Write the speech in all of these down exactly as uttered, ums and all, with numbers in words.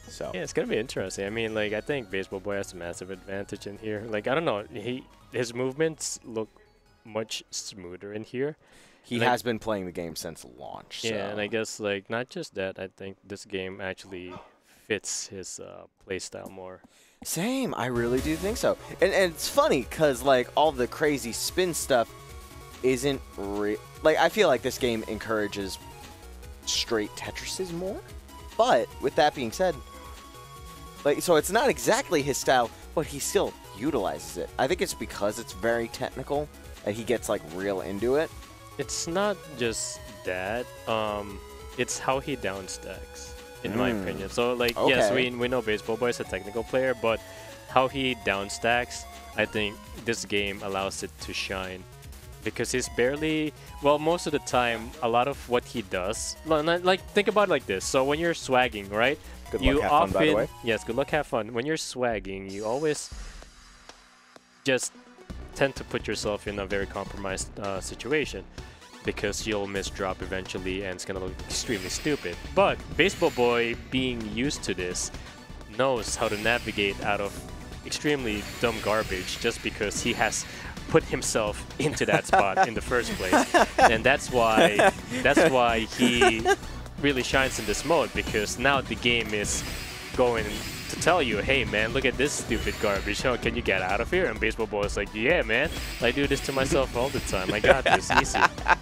So yeah, it's gonna be interesting. I mean, like I think Baseball Boy has a massive advantage in here. Like I don't know, he his movements look much smoother in here. he and has I, been playing the game since launch. Yeah, so. and I guess like not just that. I think this game actually fits his uh, play style more. Same, I really do think so. And, and it's funny because like all the crazy spin stuff isn't re like I feel like this game encourages straight Tetrises more. But with that being said, like so it's not exactly his style, but he still utilizes it. I think it's because it's very technical that he gets like real into it. It's not just that. Um, it's how he downstacks, in mm. my opinion. So like okay. yes, we we know Baseball Boy is a technical player, but how he downstacks, I think this game allows it to shine. Because he's barely, well, most of the time, a lot of what he does, like, think about it like this. So when you're swagging, right? Good you luck, have often, fun, by the way. Yes, good luck, have fun. When you're swagging, you always just tend to put yourself in a very compromised uh, situation because you'll miss drop eventually and it's going to look extremely stupid. But Baseball Boy, being used to this, knows how to navigate out of extremely dumb garbage just because he has put himself into that spot in the first place. And that's why that's why he really shines in this mode, because now the game is going to tell you, hey man, look at this stupid garbage. Oh, can you get out of here? And Baseball Boy is like, yeah man, I do this to myself all the time. I got this, easy.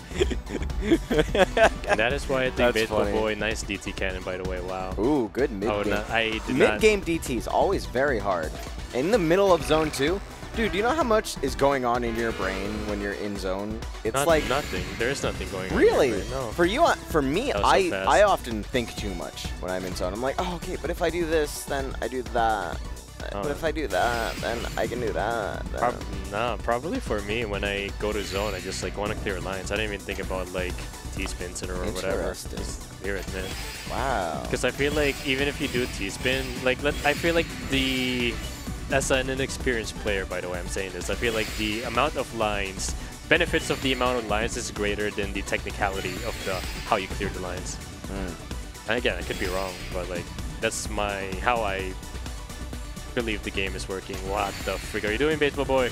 And that is why I think That's Baseball funny. Boy, nice D T cannon by the way, wow. Ooh, good mid Oh, game. no, I did mid not. game D T is always very hard. In the middle of zone two, dude, do you know how much is going on in your brain when you're in zone? It's Not, like nothing. There's nothing going on. really. Right? No. For you, uh, for me, That was so I fast. I often think too much when I'm in zone. I'm like, oh, okay, but if I do this, then I do that. Oh. But if I do that, then I can do that. then- Prob nah, probably for me, when I go to zone, I just like want to clear lines. I don't even think about like T-spins or whatever. Interesting. Just clear it, man. Wow. Because I feel like even if you do T-spin, like let, I feel like the as an inexperienced player, by the way, I'm saying this. I feel like the amount of lines, benefits of the amount of lines is greater than the technicality of the how you clear the lines. Mm. And again, I could be wrong, but like that's my how I believe the game is working. What the frick are you doing, Baseball Boy?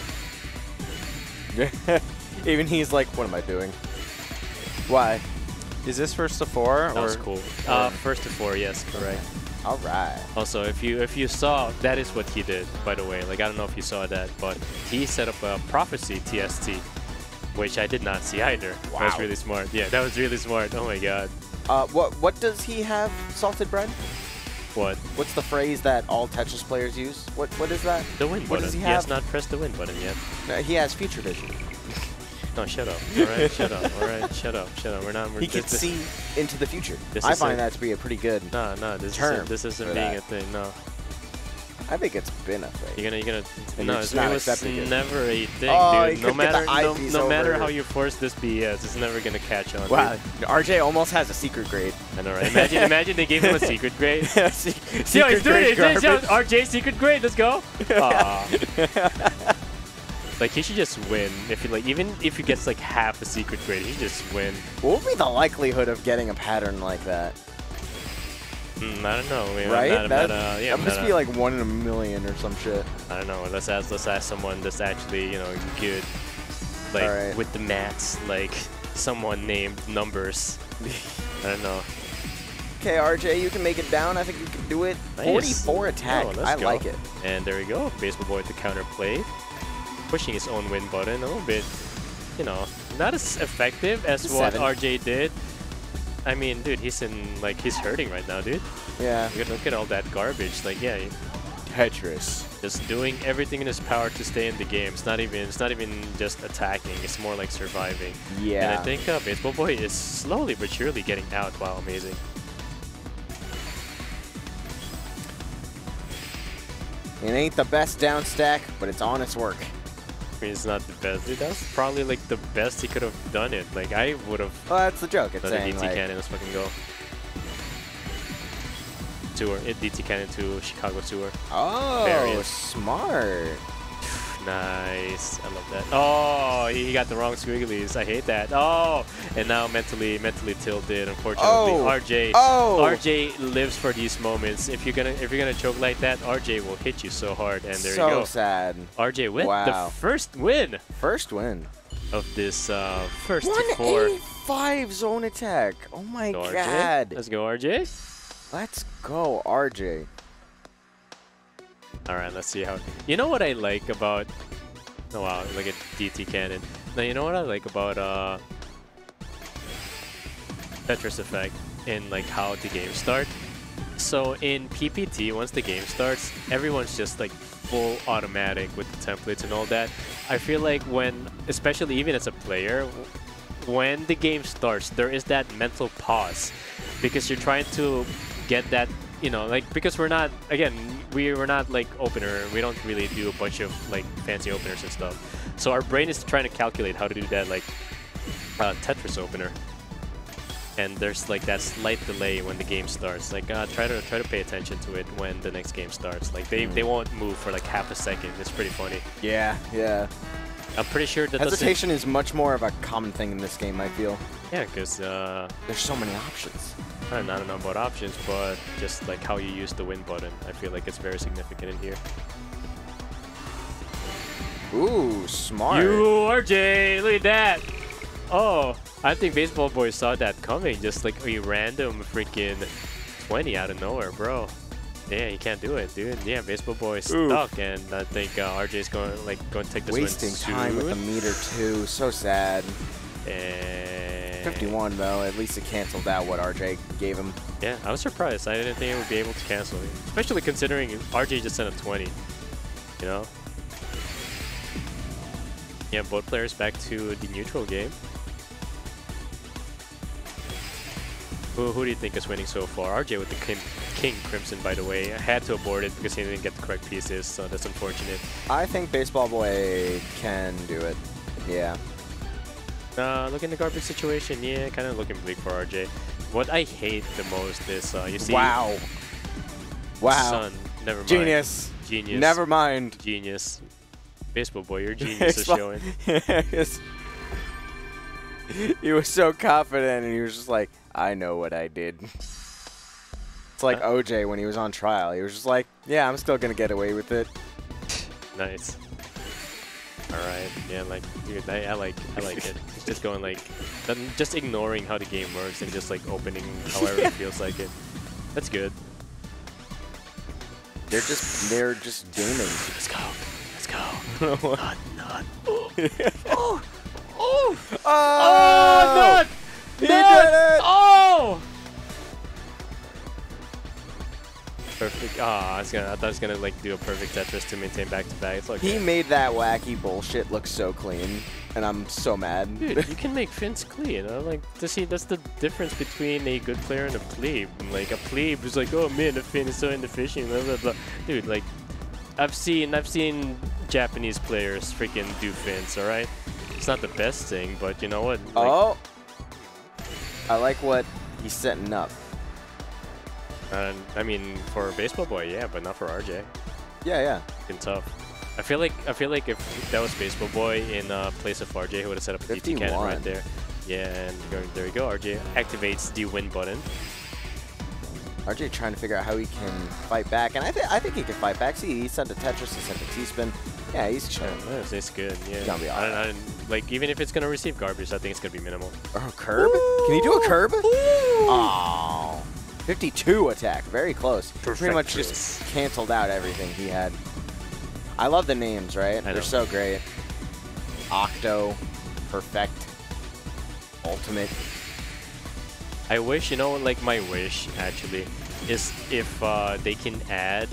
Even he's like, what am I doing? Why? Is this first to four? That or was cool. Uh, first to four, yes, correct. All right. Also, if you if you saw, that is what he did, by the way. Like, I don't know if you saw that, but he set up a prophecy T S T, which I did not see either. Wow. That was really smart. Yeah, that was really smart. Oh my god. Uh, what what does he have? Salted bread? What? What's the phrase that all Tetris players use? What what is that? The win What button. does he he have? has not pressed the win button yet. No, he has future vision. No, shut up. All right, shut up. All right, shut up. Shut up. We're not. We're He can this, see into the future. This I is find a- that to be a pretty good. No, no. This term isn't. This isn't for being that. a thing. No. I think it's been a thing. You're gonna, you're gonna. And no, you're it's just not it was accepting it. never a thing, Oh, dude. you No could get matter, the no, eyepiece no matter over. how you force this B S, it's never gonna catch on. Wow, Dude. R J almost has a secret grade. I know, right? Imagine, imagine they gave him a secret grade. Se Yo, secret he's doing it. grade He's doing it. Yo, garbage. R J secret grade. Let's go. Aw. Like he should just win. If he like, even if he gets like half a secret grade, he just win. What would be the likelihood of getting a pattern like that? Mm, I don't know. I mean, I'm Right? not- I'm that not, uh, yeah, that I'm must not, be uh, like one in a million or some shit. I don't know. Let's ask. Let's ask someone that's actually, you know, good. Like Alright. with the maths, like someone named Numbers. I don't know. Okay, R J, you can make it down. I think you can do it. Nice. forty-four attack. Oh, let's I go. like it. And there we go. Baseball Boy to counterplay. Pushing his own win button a little bit, you know, not as effective as what Seven. R J did. I mean, dude, he's in, like, he's hurting right now, dude. Yeah. Look at, look at all that garbage. Like, yeah, Tetris. just doing everything in his power to stay in the game. It's not even, it's not even just attacking. It's more like surviving. Yeah. And I think uh, Baseball Boy is slowly but surely getting out. Wow, amazing. It ain't the best down stack, but it's honest work. I mean, it's not the best. Dude, that's probably like the best he could have done it. Like, I would have. Well, that's the joke. It's Another saying D T like, cannon, let's fucking go. Tour, it D T cannon to Chicago tour. oh, Various. smart. Nice. I love that. Oh, he got the wrong squigglies. I hate that. Oh, and now mentally, mentally tilted. Unfortunately, Oh. R J. Oh. R J lives for these moments. If you're gonna, if you're gonna choke like that, R J will hit you so hard. And there so you go. sad. R J with Wow. the first win First win. of this uh, first to four. one eighty-five zone attack. Oh my Go, R J. god. Let's go, R J. Let's go, R J. All right, let's see how. You know what I like about? Oh wow, look at D T cannon. Now you know what I like about uh, Tetris Effect in like how the game starts. So in P P T, once the game starts, everyone's just like full automatic with the templates and all that. I feel like when, especially even as a player, when the game starts, there is that mental pause because you're trying to get that. You know, like, because we're not, again, we, we're not, like, opener. We don't really do a bunch of, like, fancy openers and stuff. So our brain is trying to calculate how to do that, like, uh, Tetris opener. And there's, like, that slight delay when the game starts. Like, uh, try to try to pay attention to it when the next game starts. Like, they, they won't move for, like, half a second. It's pretty funny. Yeah, yeah. I'm pretty sure that Hesitation is much more of a common thing in this game, I feel. Yeah, because, uh... there's so many options. I don't know about options, but just like how you use the win button. I feel like it's very significant in here. Ooh, smart. You, R J, look at that. Oh, I think Baseball Boy saw that coming. Just like a random freaking twenty out of nowhere, bro. Yeah, you can't do it, dude. Yeah, Baseball Boy is stuck, and I think uh, R J's going like going to take this Wasting win soon. time with the meter too. So sad. And fifty-one though. At least it canceled out what R J gave him. Yeah, I was surprised. I didn't think it would be able to cancel it, especially considering R J just sent a twenty. You know. Yeah, both players back to the neutral game. Who, who do you think is winning so far? R J with the King, King Crimson, by the way. I had to abort it because he didn't get the correct pieces, so that's unfortunate. I think Baseball Boy can do it. Yeah. Uh, look in the garbage situation. Yeah, kind of looking bleak for R J. What I hate the most is, uh, you see... Wow. Wow. Son, never mind. Genius. Genius. Never mind. Genius. Baseball Boy, your genius is showing. He was so confident, and he was just like, I know what I did. It's like huh? O J when he was on trial. He was just like, yeah, I'm still going to get away with it. Nice. Alright, yeah, like, dude, I, I like I like it. It's just going like, just ignoring how the game works and just like opening however Yeah. it feels like it. That's good. They're just, they're just gaming. Let's go. Let's go. Nut, nut. Oh. oh! Oh! Oh! Oh, nut! He Nut! did it! Oh! Perfect. Ah, I was gonna. I thought I was gonna like do a perfect Tetris to maintain back to back. It's like He made that wacky bullshit look so clean, and I'm so mad. dude, you can make fins clean. I like to see that's the difference between a good player and a plebe. Like a plebe is like, oh man, the fin is so inefficient. Blah blah blah. Dude, like I've seen I've seen Japanese players freaking do fins. All right, it's not the best thing, but you know what? Like, Oh! I like what he's setting up. uh, I mean, for Baseball Boy, yeah, but not for R J. Yeah, yeah. Been tough. I feel like I feel like if that was Baseball Boy in uh, place of R J, he would have set up a D T cannon right there. Yeah, and go, there you go. R J activates the win button. R J trying to figure out how he can fight back, and I think I think he can fight back. See, he sent a Tetris, he sent a T-spin. Yeah, he's chilling. Yeah, that's, that's good. Yeah. He's gonna be I don't- alright. I don't- like even if it's gonna receive garbage, I think it's gonna be minimal. Oh, curb? Can he do a curb? Oh, fifty-two attack, very close. Pretty much just Perfectus. canceled out everything he had. I love the names, right? I They're know. so great. Octo, Perfect, Ultimate. I wish, you know, like my wish actually is if uh, they can add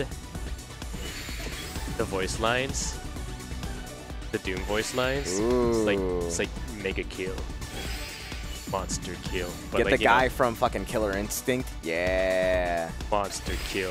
the voice lines, the Doom voice lines. It's like it's like mega kill, monster kill. But Get like, the you know, guy from fucking Killer Instinct. Yeah. monster kill.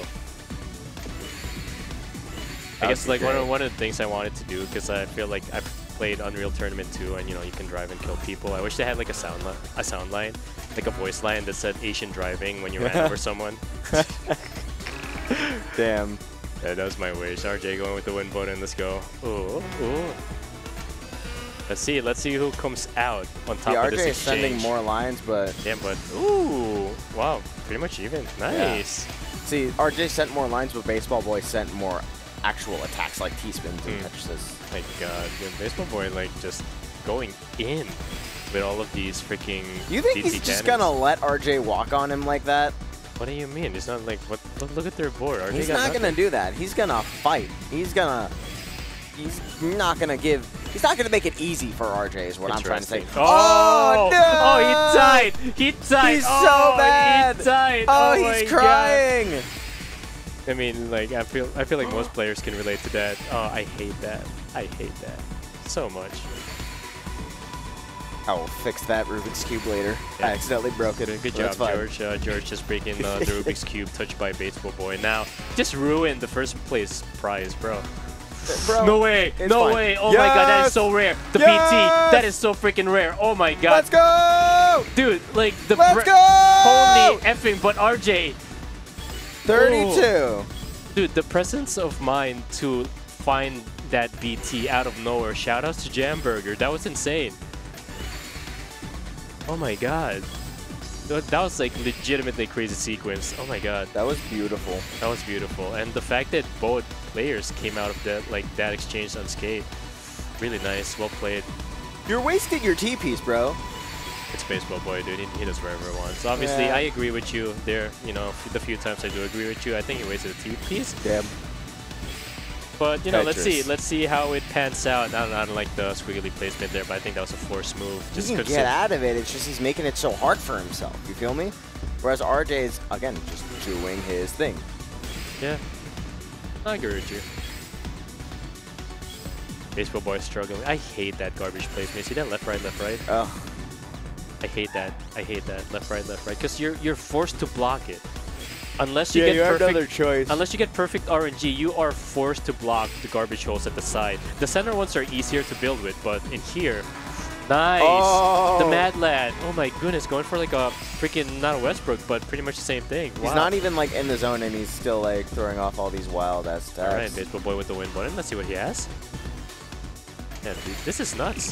I That guess would like be one of, great. one of the things I wanted to do, because I feel like I've played Unreal Tournament two, and you know you can drive and kill people. I wish they had like a sound li a sound line, like a voice line that said Asian driving when you ran over someone. Damn. Yeah, that was my wish. R J going with the win button. Let's go. Ooh, ooh. Let's see. Let's see who comes out on top yeah, of this R J exchange. is sending more lines, but yeah, but ooh, wow, pretty much even. Nice. Yeah. See, R J sent more lines, but Baseball Boy sent more actual attacks like T-spins and Mm. Tetrises. My God, dude, Baseball Boy like just going in with all of these freaking. You think D T he's just cannons. gonna let R J walk on him like that? What do you mean? It's not like what? Look, look at their board. R J He's got not nothing. gonna do that. He's gonna fight. He's gonna. He's not gonna give. He's not gonna make it easy for R J. Is what I'm trying to say. Interesting. Oh, Oh, no! oh, he died. He died. He's oh, so bad. He died. Oh, Oh, he's my crying. God. I mean, like I feel, I feel like most players can relate to that. Oh, I hate that. I hate that so much. I will fix that Rubik's Cube later. Yeah. I accidentally broke it. Good, good so job, that's fine. George. Uh, George just breaking uh, the Rubik's Cube touched by Baseball Boy. Now, just ruined the first place prize, bro. Bro, No way! it's No fine. way! Oh my God, that Yes! is so rare. The Yes! B T, that is so freaking rare. Oh my God. Let's go! Dude, like the Let's br- go! Holy effing! But R J, thirty-two. dude, the presence of mind to find that B T out of nowhere. Shout outs to Jamburger. That was insane. Oh my God. Th- That was like legitimately crazy sequence. Oh my God. That was beautiful. That was beautiful. And the fact that both players came out of that like that exchange unscathed. Really nice. Well played. You're wasting your T-piece, bro. It's Baseball Boy, dude. He, he does whatever he wants. Obviously, Yeah. I agree with you there. You know, the few times I do agree with you, I think he wasted a T-piece. Damn. But, you know, let's see. Tetris. Let's see how it pans out. I don't, I don't like the squiggly placement there, but I think that was a forced move. He Just can consi- get out of it. It's just he's making it so hard for himself. You feel me? Whereas R J is, again, just doing his thing. Yeah. I agree with you. Baseball Boy struggling. I hate that garbage placement. See that left, right, left, right? Oh, I hate that. I hate that. Left, right, left, right. Because you're you're forced to block it. Unless you yeah, get you have perfect, another choice. unless you get perfect R N G, you are forced to block the garbage holes at the side. The center ones are easier to build with, but in here, nice. Oh. The Mad Lad. Oh my goodness, going for like a freaking not a Westbrook, but pretty much the same thing. He's Wow. not even like in the zone, and he's still like throwing off all these wild ass stats. All right, Baseball Boy with the win button. Let's see what he has. Yeah, dude, this is nuts.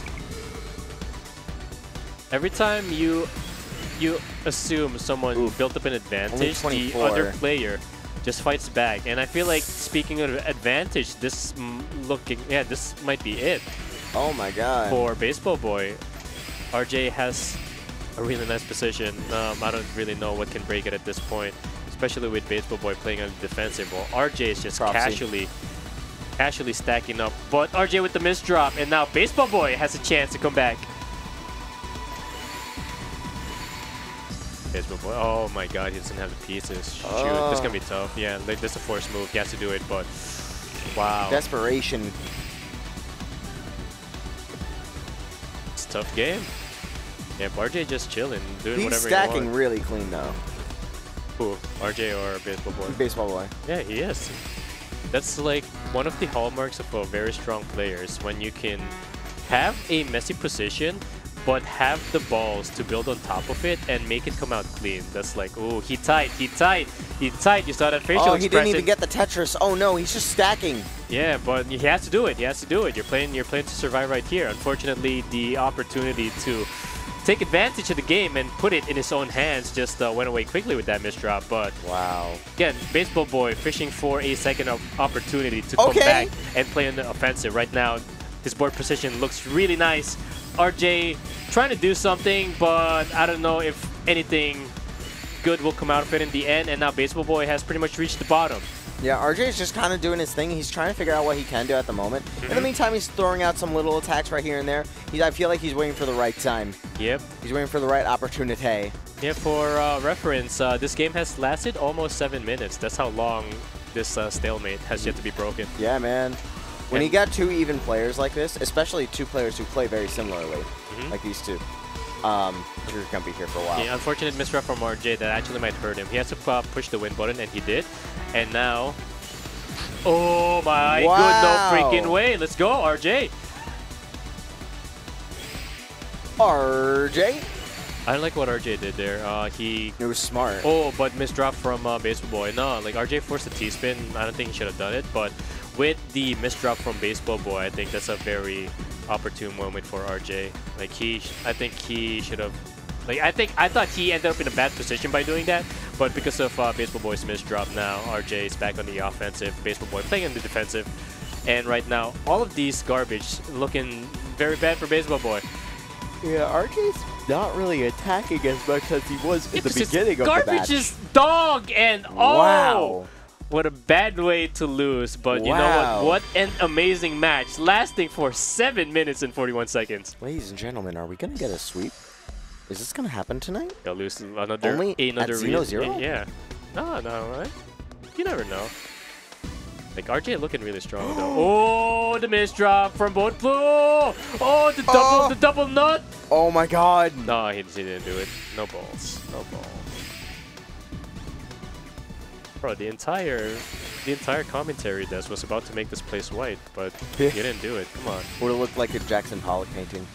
Every time you you assume someone Oof. built up an advantage, the twenty-four. other player just fights back. And I feel like, speaking of advantage, this mm, looking, yeah, this might be it Oh my god. for Baseball Boy. R J has a really nice position. Um, I don't really know what can break it at this point, especially with Baseball Boy playing on the defensive. Well, R J is just Propsy. casually, casually stacking up. But R J with the miss drop, and now Baseball Boy has a chance to come back. Baseball Boy. Oh my God, he doesn't have the pieces. Shoot, Oh. this is gonna be tough. Yeah, like this is a forced move. He has to do it, but wow, Desperation. it's a tough game. Yeah, R J just chilling, doing He's whatever stacking he wants. really clean though. Who? R J or Baseball Boy? Baseball Boy. Yeah, he is. That's like one of the hallmarks of a very strong player is when you can have a messy position, but have the balls to build on top of it and make it come out clean. That's like, oh, he tight, he tight, he tight. You saw that facial Oh, he didn't expression. even get the Tetris. Oh no, he's just stacking. Yeah, but he has to do it. He has to do it. You're playing. You're playing to survive right here. Unfortunately, the opportunity to take advantage of the game and put it in his own hands just uh, went away quickly with that misdrop. But Wow. again, Baseball Boy fishing for a second op opportunity to Okay. come back and play on the offensive. Right now, his board position looks really nice. R J trying to do something, but I don't know if anything good will come out of it in the end. And now Baseball Boy has pretty much reached the bottom. Yeah, R J is just kind of doing his thing. He's trying to figure out what he can do at the moment. In the Mhm. meantime, he's throwing out some little attacks right here and there. He's, I feel like he's waiting for the right time. Yep. He's waiting for the right opportunity. Yeah, for uh, reference, uh, this game has lasted almost seven minutes. That's how long this uh, stalemate has yet to be broken. Yeah, man. When And- you got two even players like this, especially two players who play very similarly, Mhm. like these two, um, you're going to be here for a while. Yeah, unfortunate misrep from R J that actually might hurt him. He has to uh, push the win button, and he did. And now, oh my Wow. good, no freaking way. Let's go, R J. R J. I like what R J did there. Uh, he It was smart. oh, but misdrop from uh, Baseball Boy. No, like R J forced a T-spin. I don't think he should have done it, but with the misdrop from Baseball Boy, I think that's a very opportune moment for R J. Like he, sh I think he should have. Like I think I thought he ended up in a bad position by doing that, but because of uh, Baseball Boy's misdrop, now R J is back on the offensive. Baseball Boy playing on the defensive, and right now all of these garbage looking very bad for Baseball Boy. Yeah, R J's not really attacking as much as he was in It's the just beginning of the match. garbage is dog, and oh, Wow. what a bad way to lose. But you know Wow. what? What an amazing match, lasting for seven minutes and forty-one seconds. Ladies and gentlemen, are we gonna get a sweep? Is this gonna happen tonight? They'll lose another Only another at re- Xenozero? Yeah. No, no, right? You never know. Like R J looking really strong though. Oh, the miss drop from both blue. Oh, the double, Oh. the double nut. Oh my God! No, he, he didn't do it. No balls. No balls. Bro, the entire the entire commentary desk was about to make this place white, but you didn't do it. Come on. Would have looked like a Jackson Pollock painting.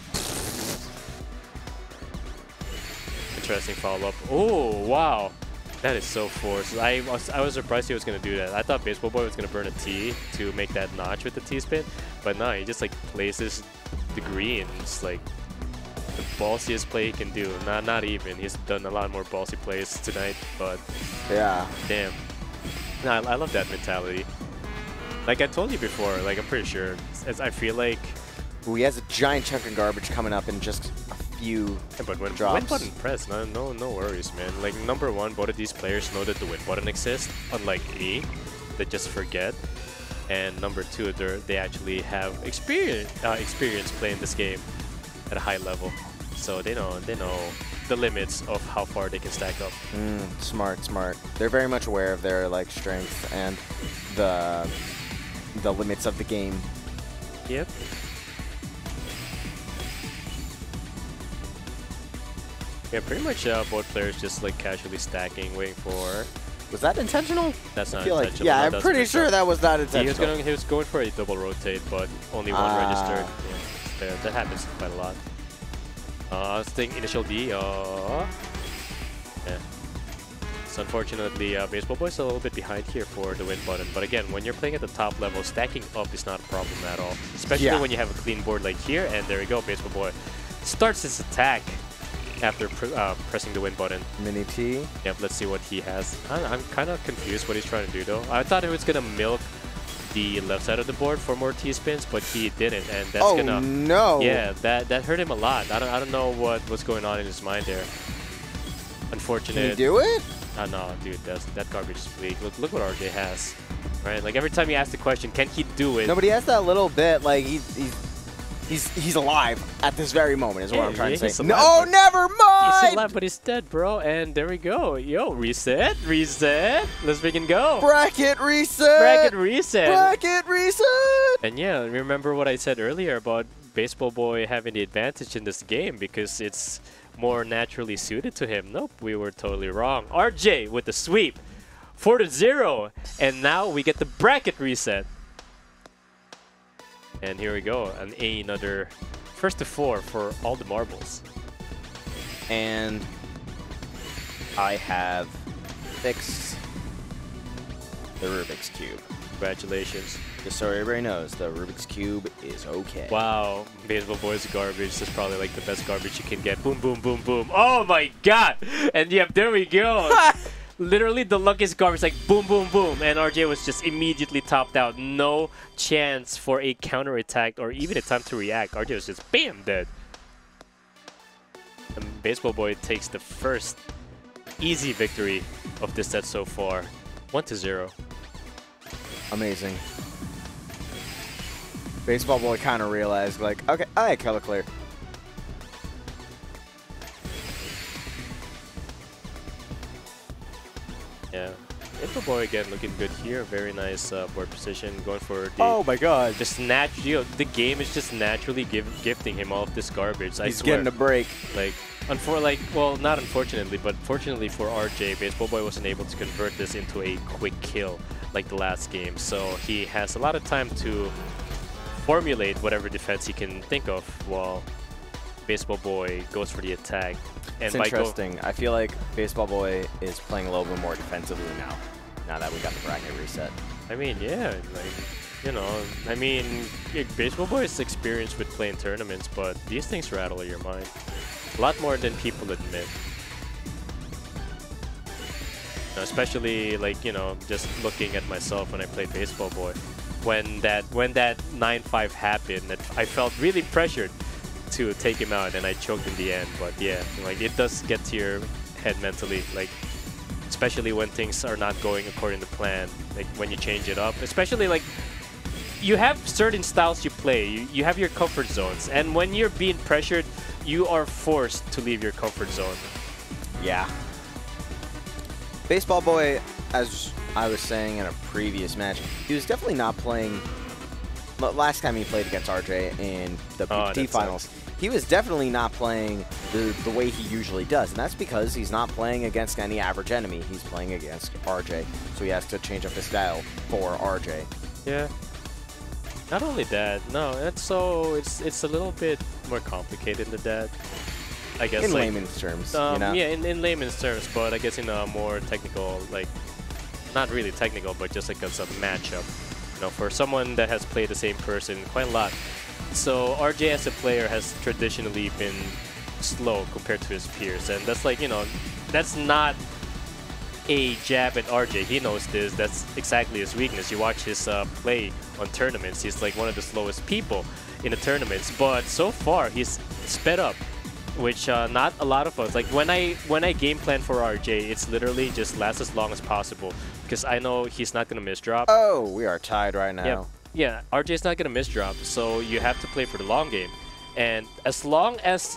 Interesting follow-up. Oh, wow. That is so forced. I was I was surprised he was gonna do that. I thought Baseball Boy was gonna burn a T to make that notch with the T-spin, but no, he just like places the green. It's like the ballsiest play he can do. Not not even. He's done a lot more ballsy plays tonight, but Yeah. damn. No, I, I love that mentality. Like I told you before, like I'm pretty sure. As I feel like. Ooh, he has a giant chunk of garbage coming up in just a few Yeah, but when drops. win button press, no, no, no worries, man. Like number one, both of these players know that the win button exists, unlike A, that just forget. And number two, they they actually have experience, uh, experience playing this game at a high level, so they know they know the limits of how far they can stack up. Mm, smart, smart. They're very much aware of their like strength and the the limits of the game. Yep. Yeah, pretty much uh, both players just like casually stacking, waiting for. Was that intentional? That's I not feel like, intentional. yeah, No, I'm that's pretty intentional. sure that was not He was intentional. going. He was going for a double rotate, but only one Ah. registered. Yeah, there, that happens quite a lot. Uh, thing initial D. Uh, yeah. So unfortunately, uh, Baseball Boy's a little bit behind here for the win button. But again, when you're playing at the top level, stacking up is not a problem at all. Especially Yeah. when you have a clean board like here. And there we go, Baseball Boy starts his attack after pr uh, pressing the win button. Mini T. Yep, let's see what he has. I, I'm kind of confused what he's trying to do though. I thought he was gonna milk the left side of the board for more T-spins, but he didn't, and that's Oh gonna. no! Yeah, that that hurt him a lot. I don't I don't know what was going on in his mind there. Unfortunate. Can you do it? Oh no, dude, that's, that garbage is bleak. Look look what R J has, right? Like every time you ask the question, can he do it? No, but he has that little bit like he, he's he's he's alive at this very moment. Is what Yeah, I'm trying yeah, to he's say. alive, No, but- never mind. He's alive, but he's dead, bro. And there we go. Yo, reset, reset. Let's freaking go. Bracket reset. Bracket reset. Bracket reset. And yeah, remember what I said earlier about Baseball Boy having the advantage in this game because it's more naturally suited to him. Nope, we were totally wrong. R J with the sweep, four to zero, and now we get the bracket reset. And here we go, an a another first to four for all the marbles. And I have fixed the Rubik's Cube. Congratulations. Just so everybody knows, the Rubik's Cube is okay. Wow, Baseball Boy's garbage. That's probably like the best garbage you can get. Boom, boom, boom, boom. Oh my god! And yep, there we go. Literally the luckiest garbage, like boom, boom, boom. And R J was just immediately topped out. No chance for a counterattack or even a time to react. R J was just bam, dead. And Baseball Boy takes the first easy victory of this set so far. One to zero. Amazing. Baseball Boy kind of realized, like, okay, I color clear. Yeah. Baseball Boy again looking good here. Very nice uh, board position. Going for the Oh my god. just naturally, you know, the game is just naturally give, gifting him all of this garbage. I He's swear. getting a break. Like, unfor like, well, not unfortunately, but fortunately for R J, Baseball Boy wasn't able to convert this into a quick kill like the last game. So he has a lot of time to formulate whatever defense he can think of while Baseball Boy goes for the attack. And It's by interesting. I feel like Baseball Boy is playing a little bit more defensively now, now that we got the bracket reset. I mean, yeah, like, you know, I mean, yeah, Baseball Boy is experienced with playing tournaments, but these things rattle your mind. A lot more than people admit. Especially, like, you know, just looking at myself when I played Baseball Boy. When that when that nine five happened, that I felt really pressured to take him out, and I choked in the end. But yeah, like, it does get to your head mentally, like, especially when things are not going according to plan, like when you change it up. Especially, like, you have certain styles you play, you, you have your comfort zones, and when you're being pressured, you are forced to leave your comfort zone. Yeah. Baseball Boy, as I was saying in a previous match, he was definitely not playing. Last time he played against R J in the Oh, P T that finals, sucks. he was definitely not playing the, the way he usually does. And that's because he's not playing against any average enemy. He's playing against R J. So he has to change up his style for R J. Yeah. Not only that, no, it's so it's it's a little bit more complicated than that. I guess, In like, layman's terms, um, you know? yeah, in, in layman's terms, but I guess in a more technical, like, not really technical, but just like as a matchup, you know, for someone that has played the same person quite a lot. So R J as a player has traditionally been slow compared to his peers, and that's like, you know, that's not a jab at R J. He knows this. That's exactly his weakness. You watch his uh, play on tournaments. He's like one of the slowest people in the tournaments, but so far he's sped up, which uh, not a lot of us. Like, when I when I game plan for R J, it's literally just last as long as possible, because I know he's not gonna miss drop. Oh, we are tied right now. Yeah, yeah. R J's not gonna miss drop, so you have to play for the long game. And as long as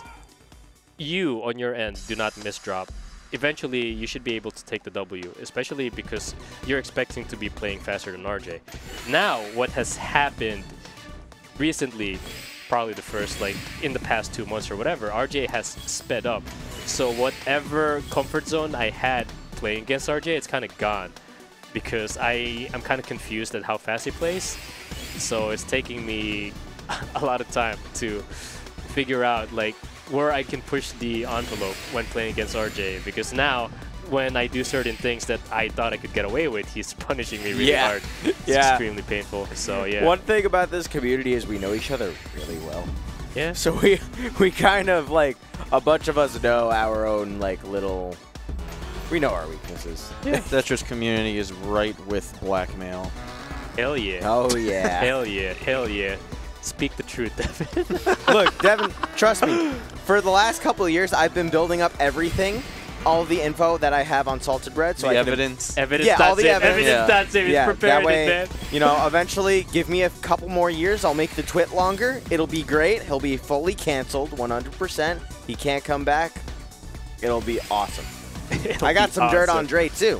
you on your end do not miss drop, eventually you should be able to take the W, especially because you're expecting to be playing faster than R J. Now, what has happened recently, probably the first, like, in the past two months or whatever, R J has sped up. So whatever comfort zone I had playing against R J, it's kind of gone, because I am kind of confused at how fast he plays. So it's taking me a lot of time to figure out, like, where I can push the envelope when playing against R J, because now when I do certain things that I thought I could get away with, he's punishing me really Yeah. hard. It's Yeah. extremely painful. So yeah. One thing about this community is we know each other really well. Yeah. So we we kind of, like, a bunch of us know our own, like, little, we know our weaknesses. Yeah. Tetris community is right with blackmail. Hell yeah. Oh yeah. Hell yeah. Hell yeah. Speak the truth, Devin. Look, Devin, trust me. For the last couple of years, I've been building up everything, all the info that I have on Salted Bread. So the I can- evidence. Evidence Yeah, all that's the it. evidence. Evidence Yeah. that's it. He's yeah, prepared that way, it, man. you know, eventually, give me a couple more years. I'll make the twit longer. It'll be great. He'll be fully canceled, one hundred percent. He can't come back. It'll be awesome. It'll I got be some dirt awesome. on Dre, too.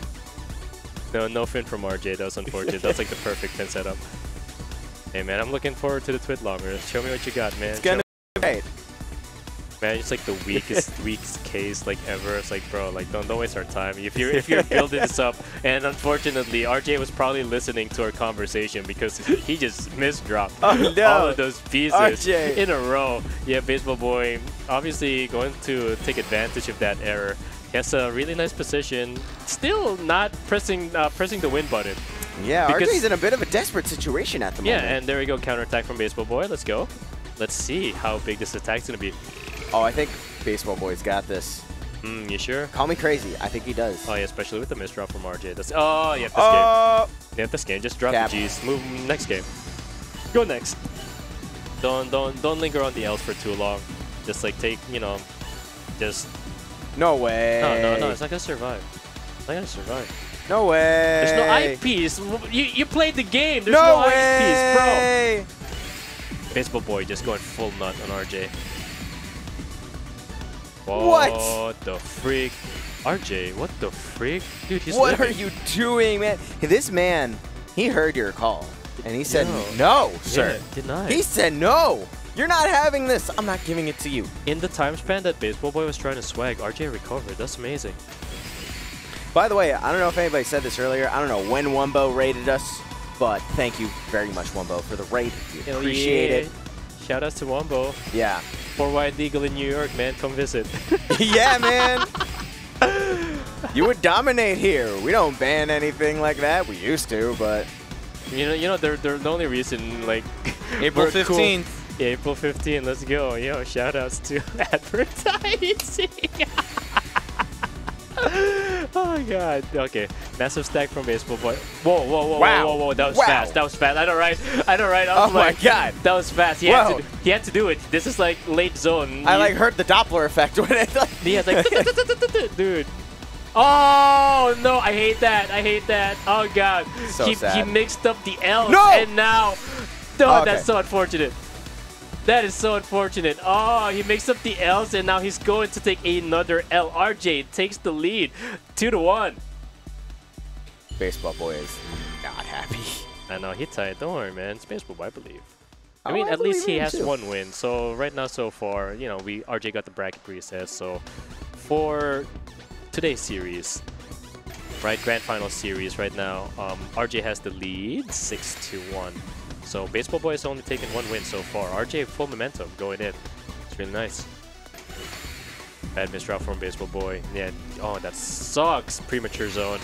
No, no fin from R J. That's unfortunate. That's like the perfect fin setup. Hey, man, I'm looking forward to the twit longer. Show me what you got, man. It's going to be great. Man, it's like the weakest, weakest case like ever. It's like, bro, like don't don't waste our time. If you're if you're building this up, and unfortunately, R J was probably listening to our conversation because he just misdropped Oh, no. all of those pieces R J. in a row. Yeah, Baseball Boy obviously going to take advantage of that error. He has a really nice position. Still not pressing uh, pressing the win button. Yeah, Because- R J's in a bit of a desperate situation at the Yeah, moment. and there we go, counterattack from Baseball Boy. Let's go. Let's see how big this attack's gonna be. Oh, I think Baseball Boy's got this. Hmm, you sure? Call me crazy. I think he does. Oh yeah, especially with the misdrop from R J. That's oh yeah, this game. Oh, Yeah, this game. Just drop Cap. the G's. Move next game. Go next. Don't don't don't linger on the L's for too long. Just like take you know, just no way. no no no. It's not gonna survive. It's not gonna survive. No way. There's no eyepiece. You you played the game. There's no no, eyepiece, bro. way. Baseball Boy just going full nut on R J. What? What the freak? R J, what the freak? Dude, he's What living. are you doing, man? This man, he heard your call, and he said, No. no, sir. Yeah, denied. He said, no. You're not having this. I'm not giving it to you. In the time span that Baseball Boy was trying to swag, R J recovered. That's amazing. By the way, I don't know if anybody said this earlier. I don't know when Wumbo rated us, but thank you very much, Wumbo, for the rate. We Hell appreciate yeah. it. Shout outs to Wombo. Yeah. For Wide Legal in New York, man, come visit. Yeah, man. You would dominate here. We don't ban anything like that. We used to, but You know, you know, they're, they're the only reason, like, April we're cool. fifteenth. Yeah, April fifteenth, let's go. Yo, shout outs to advertising. Oh my god. Okay. Massive stack from Baseball Boy. Whoa, whoa, whoa, Wow. whoa, whoa, whoa. That was Wow. fast. That was fast. I know, right? I know, right? I oh was my like, god. that was fast. He had, Whoa. to, he had to do it. This is like late zone. I You- like heard the Doppler effect when it like He has like, dude. Oh no, I hate that. I hate that. Oh god. So he, sad. he mixed up the L's No! and now. No, Oh, okay. that's so unfortunate. That is so unfortunate. Oh, he mixed up the L's and now he's going to take another L. R J takes the lead, two to one. Baseball Boy is not happy. I know he tied. Don't worry, man. It's Baseball Boy, I believe. I Oh, mean, I at least believe he in him has too. one win. So right now, so far, you know, we R J got the bracket preset. So for today's series, right, grand final series right now, um, R J has the lead, six to one. So Baseball Boy has only taken one win so far. R J full momentum going in. It's really nice. Bad misdraw from Baseball Boy. Yeah. Oh, that sucks. Premature zone.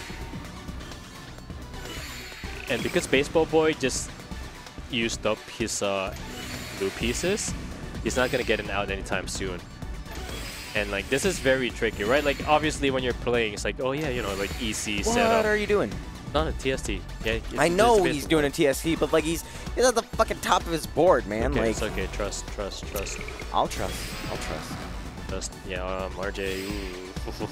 And because Baseball Boy just used up his uh, blue pieces, he's not gonna get an out anytime soon. And like this is very tricky, right? Like obviously when you're playing, it's like, oh yeah, you know, like E C What setup. are you doing? Not a T S T. Yeah, it's, I it's know a he's Baseball doing Boy. a T S T, but like he's he's at the fucking top of his board, man. Okay, like it's okay. Trust, trust, trust, I'll trust. I'll trust. trust. Yeah, um, R J. Ooh.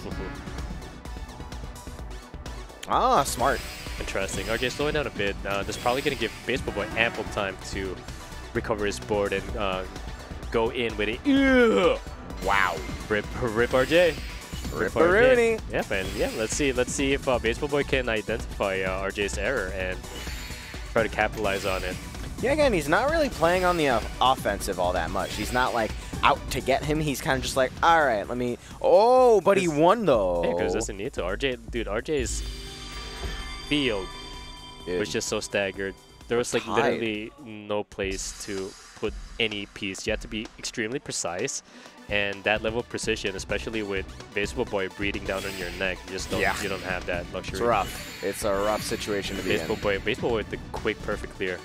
Ah, smart. Interesting. R J slowing down a bit. Uh, that's probably going to give Baseball Boy ample time to recover his board and uh, go in with a Ew! Wow. Rip, rip R J. Rip R J. Ripperoonie. Yeah, man. Yeah, let's see. Let's see if uh, Baseball Boy can identify uh, R J's error and try to capitalize on it. Yeah, again, he's not really playing on the uh, offensive all that much. He's not like out to get him. He's kind of just like, all right, let me. Oh, but he This- won though. Yeah, because doesn't need to. R J, dude, R J's field Dude. was just so staggered. There was like Tied. literally no place to put any piece. You had to be extremely precise, and that level of precision, especially with Baseball Boy breathing down on your neck, you just don't. Yeah. You don't have that luxury. It's rough. It's a rough situation to be Baseball in. Boy, Baseball Boy with the quick, perfect clear.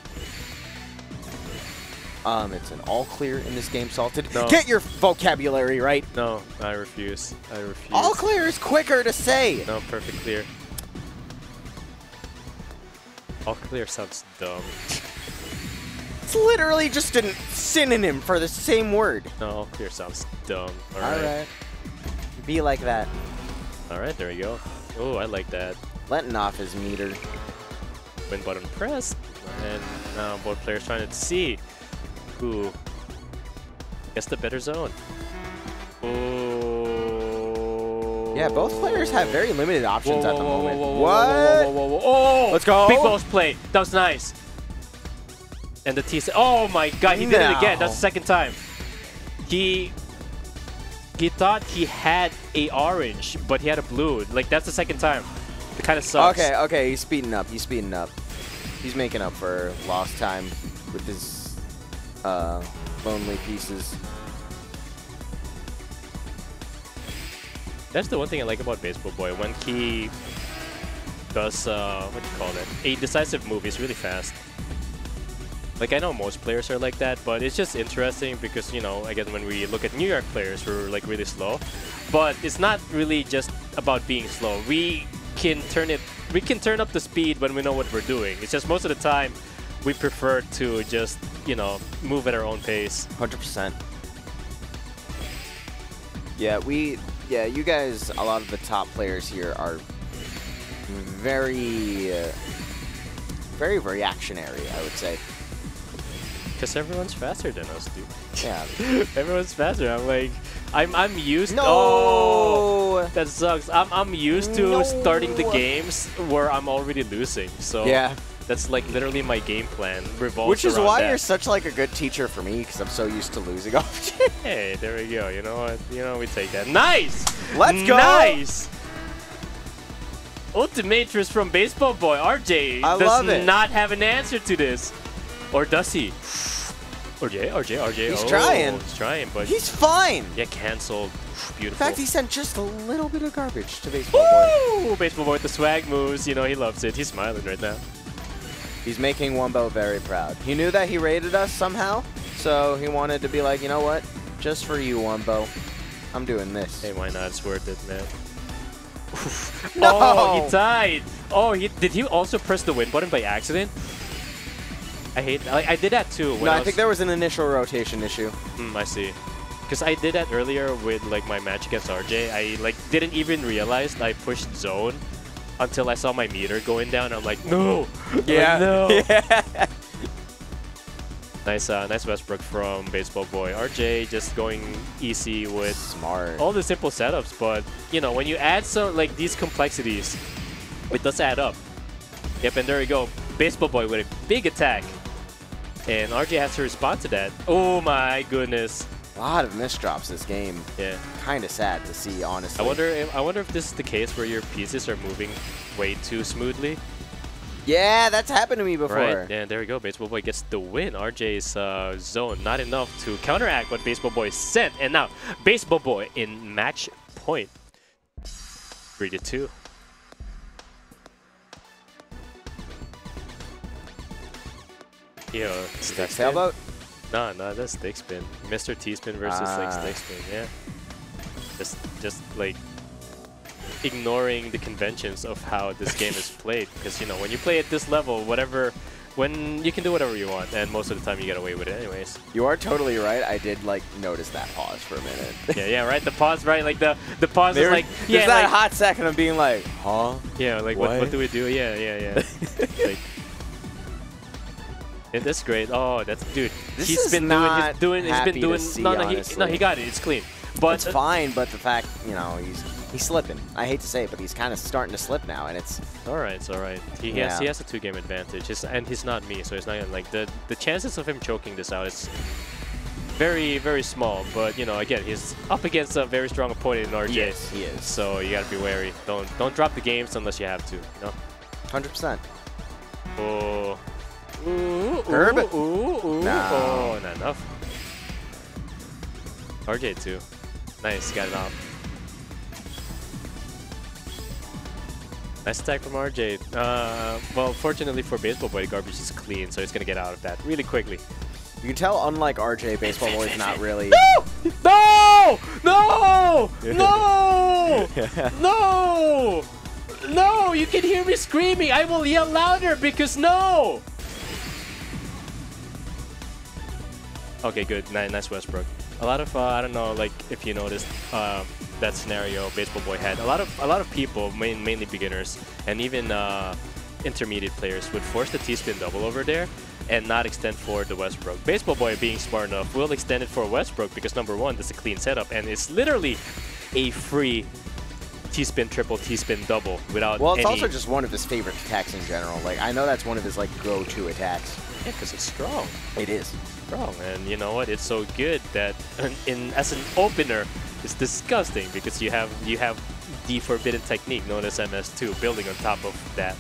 Um, it's an all clear in this game, Salted. No. Get your vocabulary right. No, I refuse. I refuse. All clear is quicker to say. No, perfect clear. All clear sounds dumb. It's literally just a synonym for the same word. No, all clear sounds dumb. All Alright. right. Be like that. Alright, there we go. Oh, I like that. Letting off his meter. Win button pressed. And now both players trying to see who gets the better zone. Oh. Yeah, both players have very limited options Whoa, at the whoa, whoa, moment. whoa, whoa, what? Whoa, whoa, whoa, whoa. Oh! Let's go. Big balls play. That was nice. And the T C. Oh my god, he did it again. That's the second time. He he thought he had a orange, but he had a blue. Like that's the second time. It kind of sucks. Okay, okay, he's speeding up. He's speeding up. He's making up for lost time with his uh, lonely pieces. That's the one thing I like about Baseball Boy. When he does, uh, what do you call it? A decisive move, he's really fast. Like, I know most players are like that, but it's just interesting because, you know, again, when we look at New York players, we're, like, really slow. But it's not really just about being slow. We can turn it, we can turn up the speed when we know what we're doing. It's just most of the time, we prefer to just, you know, move at our own pace. one hundred percent. Yeah, we, yeah, you guys, a lot of the top players here are very, uh, very reactionary, I would say. Because everyone's faster than us, dude. Yeah. Everyone's faster. I'm like, I'm I'm used. No! Oh, that sucks. I'm I'm used to No! starting the games where I'm already losing. So Yeah. that's like literally my game plan revolves Which is around why that. you're such like a good teacher for me, because I'm so used to losing all the time. Hey, there we go. You know what? You know we take that. Nice. Let's go! Nice. Ultimatris from Baseball Boy. R J I does love it. not have an answer to this, or does he? R J, R J, R J. He's oh, trying. He's trying, but He's fine. yeah, canceled. Beautiful. In fact, he sent just a little bit of garbage to Baseball Boy. Woo! Baseball Boy with the swag moves. You know, he loves it. He's smiling right now. He's making Wumbo very proud. He knew that he raided us somehow, so he wanted to be like, you know what? Just for you, Wumbo, I'm doing this. Hey, why not? It's worth it, man. No! Oh, he died. Oh, he did he also press the win button by accident? I hate. I, I did that too. When No, I, I was, think there was an initial rotation issue. Mm, I see. Because I did that earlier with like my match against R J. I like didn't even realize I pushed zone until I saw my meter going down. I'm like, no. Yeah. Like, no. Yeah. Nice, uh, nice Westbrook from Baseball Boy. R J just going easy with Smart. all the simple setups, but you know when you add some like these complexities, it does add up. Yep, and there we go. Baseball Boy with a big attack, and R J has to respond to that. Oh my goodness. A lot of misdrops this game. Yeah. Kind of sad to see, honestly. I wonder. If, I wonder if this is the case where your pieces are moving way too smoothly. Yeah, that's happened to me before. Right, and there we go. Baseball Boy gets the win. R J's uh, zone not enough to counteract what Baseball Boy sent, and now Baseball Boy in match point. Three to two. Yo, stick Sailboat? No, no, that's stick spin. Mister T spin versus Ah. like stick spin. Yeah, just, just like ignoring the conventions of how this game is played, because you know when you play at this level, whatever, when you can do whatever you want, and most of the time you get away with it anyways. You are totally right. I did like notice that pause for a minute. Yeah, yeah, right. The pause, right? Like the the pause is like there's yeah, that like, hot second of being like, huh? yeah, like what? What? what do we do? Yeah, yeah, yeah. like, and that's great. Oh, that's dude. This he's is been doing. not He's doing. He's happy been to doing. see, no, no, he, no, honestly. he got it. It's clean. But It's fine, but the fact, you know, he's he's slipping. I hate to say it, but he's kind of starting to slip now, and it's all right, it's all right. He, he Yeah. has he has a two game advantage, His, and he's not me, so it's not gonna, like the the chances of him choking this out is very very small. But you know, again, he's up against a very strong opponent in R J. Yes, he is. So you gotta be wary. Don't don't drop the games unless you have to. You know. one hundred percent. Oh. Ooh, Herb? ooh, ooh, ooh. No. Oh, not enough. R J too. Nice, got it off. Nice attack from R J. Uh, well, fortunately for Baseball Boy, garbage is clean, so he's gonna get out of that really quickly. You can tell, unlike R J, Baseball Boy is not really. No! No! No! No! No! No! You can hear me screaming. I will yell louder because no! Okay, good. Nice, nice Westbrook. A lot of uh, I don't know, like if you noticed uh, that scenario Baseball Boy had. A lot of a lot of people, main, mainly beginners and even uh, intermediate players, would force the T-spin double over there and not extend for the Westbrook. Baseball Boy, being smart enough, will extend it for Westbrook because number one, that's a clean setup, and it's literally a free T-spin triple, T-spin double without Well, it's any... also just one of his favorite attacks in general. Like, I know that's one of his like go-to attacks. Yeah, because it's strong. It is. Strong, and you know what? It's so good that in as an opener, it's disgusting because you have you have the forbidden technique known as M S two building on top of that.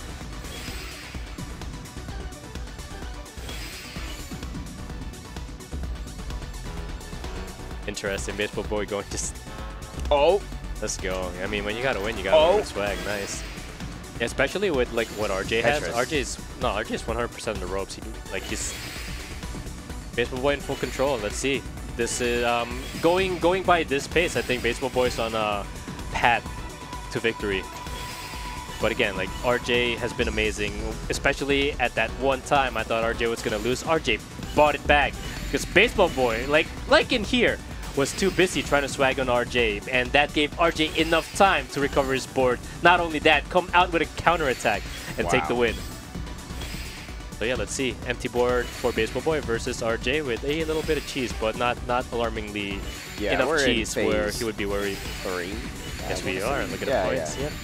Interesting. Baseball Boy going just. Oh. Let's go. I mean, when you gotta win, you gotta Oh. win with swag. Nice. Especially with like what R J has. Tetris. R J's no, R J's one hundred percent on the ropes. He, like he's Baseball Boy in full control. Let's see. This is um, going going by this pace. I think Baseball Boy's on a path to victory. But again, like R J has been amazing, especially at that one time. I thought R J was gonna lose. R J bought it back because Baseball Boy, like like in here, was too busy trying to swag on R J, and that gave R J enough time to recover his board. Not only that, come out with a counter attack and Wow. take the win. So yeah, let's see. Empty board for Baseball Boy versus R J with a little bit of cheese, but not not alarmingly Yeah, enough we're in cheese where phase he would be worried. Three. Yes, I we wanna are. say. Look at yeah, the points. Yeah. Yep.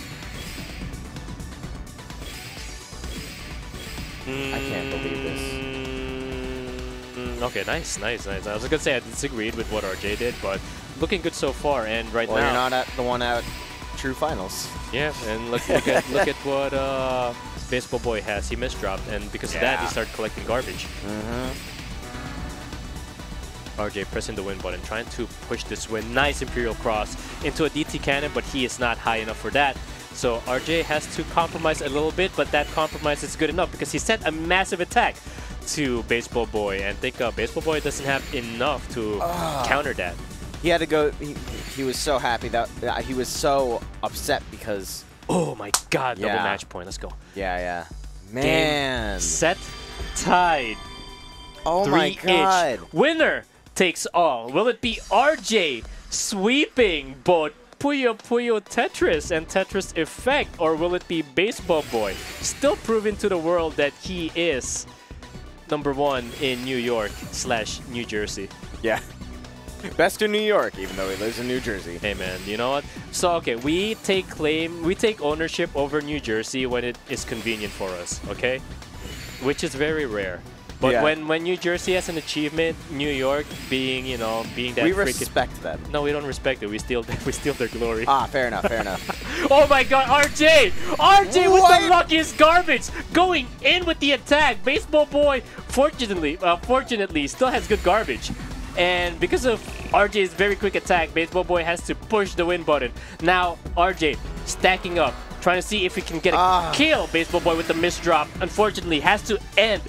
I can't believe this. Mm, okay, nice, nice, nice. I was gonna say I disagreed with what R J did, but looking good so far. And right Well, now, you're not at the one out true finals. yeah. And look, look at look at what uh, Baseball Boy has. He misdropped, and because of that, he Yeah. started collecting garbage. Mm-hmm. R J pressing the win button, trying to push this win. Nice Imperial Cross into a D T cannon, but he is not high enough for that. So R J has to compromise a little bit, but that compromise is good enough because he sent a massive attack to Baseball Boy, and I think uh, Baseball Boy doesn't have enough to uh, counter that. He had to go. He, he was so happy that uh, he was so upset because. Oh my God! Yeah. Double match point. Let's go. Yeah, yeah. Man. Game, set, tied. Oh my God. Each. Winner takes all. Will it be R J sweeping both Puyo Puyo Tetris and Tetris Effect, or will it be Baseball Boy still proving to the world that he is number one in New York slash New Jersey? Yeah. Best in New York, even though he lives in New Jersey. Hey man, you know what? So okay, we take claim, we take ownership over New Jersey when it is convenient for us, okay? Which is very rare. But yeah. when when New Jersey has an achievement, New York being, you know, being that we freaking, respect them. No, we don't respect it. We steal we steal their glory. Ah, fair enough, fair enough. Oh my God, R J! R J What? with the luckiest garbage, going in with the attack. Baseball Boy, fortunately, uh, fortunately, still has good garbage. And because of R J's very quick attack, Baseball Boy has to push the win button. Now R J stacking up, trying to see if he can get a ah. kill. Baseball Boy with the misdrop, unfortunately, has to end